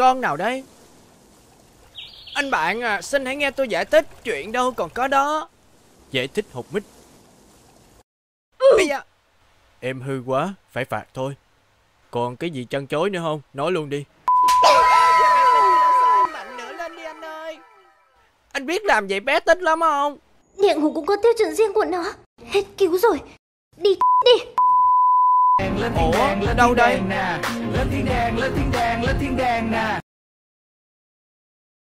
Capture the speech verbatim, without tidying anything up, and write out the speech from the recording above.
con nào đây? Anh bạn à, xin hãy nghe tôi giải thích. Chuyện đâu còn có đó. Giải thích hột mít. Bây giờ em hư quá, phải phạt thôi. Còn cái gì trăn trối nữa không? Nói luôn đi. Mạnh nữa lên đi anh ơi. Anh biết làm vậy bé thích lắm không? Địa ngục cũng có tiêu chuẩn riêng của nó. Hết cứu rồi. Đi đi. Ủa, đâu đây? Lên thiên đàng, lên thiên đàng, lên thiên đàng nè.